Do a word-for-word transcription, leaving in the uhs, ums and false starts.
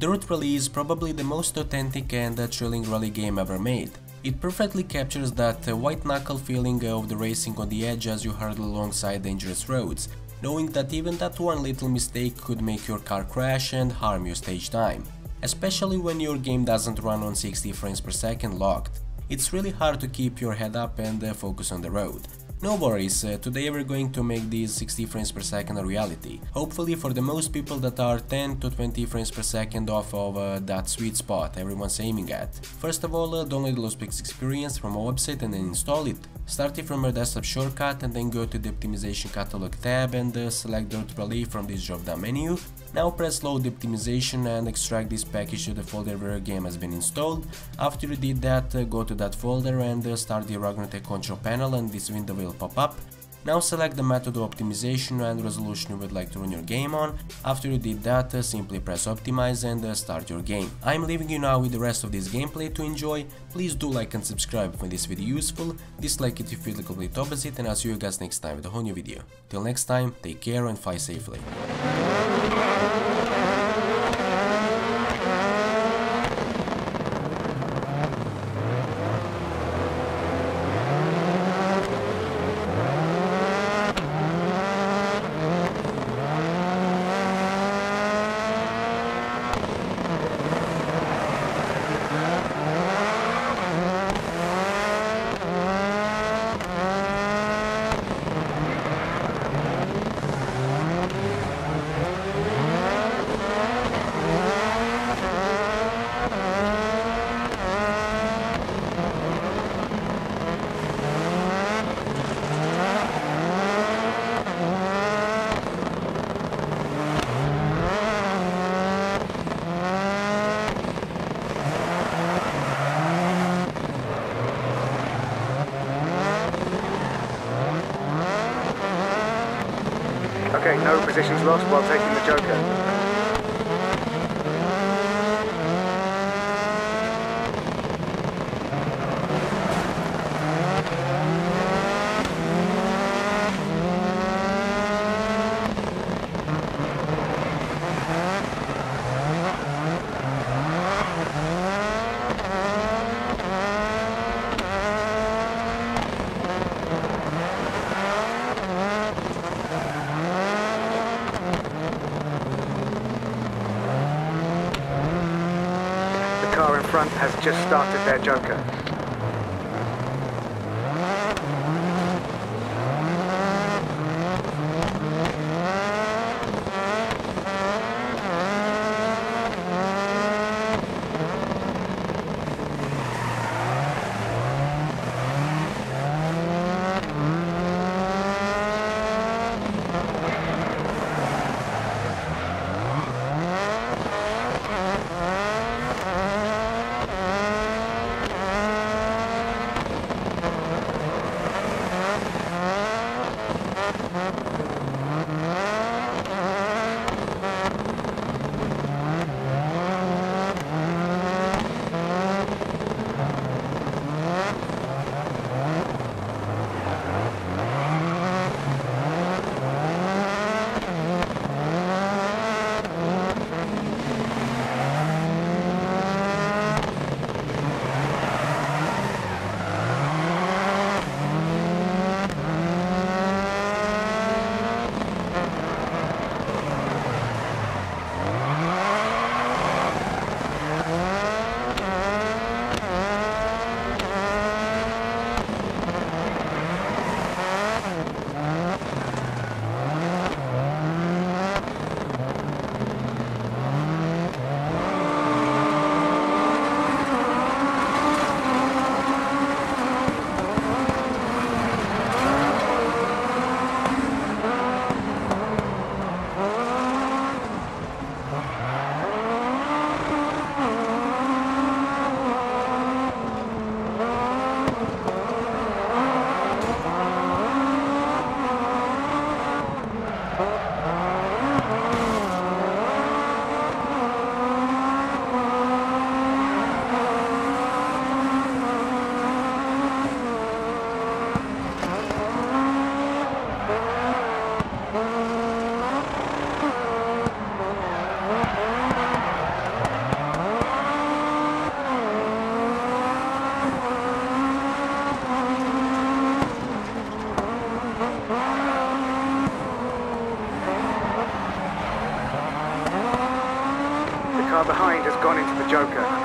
Dirt Rally is probably the most authentic and uh, thrilling rally game ever made. It perfectly captures that uh, white knuckle feeling of the racing on the edge as you hurtle alongside dangerous roads, knowing that even that one little mistake could make your car crash and harm your stage time, especially when your game doesn't run on sixty frames per second locked. It's really hard to keep your head up and uh, focus on the road. No worries, uh, today we're going to make these sixty frames per second a reality, hopefully for the most people that are ten to twenty frames per second off of uh, that sweet spot everyone's aiming at. First of all, uh, download the Lost Peaks experience from our website and then install it. Start it from your desktop shortcut and then go to the optimization catalog tab and uh, select Dirt Rally from this drop down menu. Now press load the optimization and extract this package to the folder where your game has been installed. After you did that, uh, go to that folder and uh, start the Ragnarok control panel and this window will pop up. Now select the method of optimization and resolution you would like to run your game on. After you did that, uh, simply press optimize and uh, start your game. I'm leaving you now with the rest of this gameplay to enjoy. Please do like and subscribe if you find this video useful, dislike it if you feel the complete opposite, and I'll see you guys next time with a whole new video. Till next time, take care and fly safely. Okay, no positions lost while taking the Joker. The car in front has just started their Joker. into the Joker.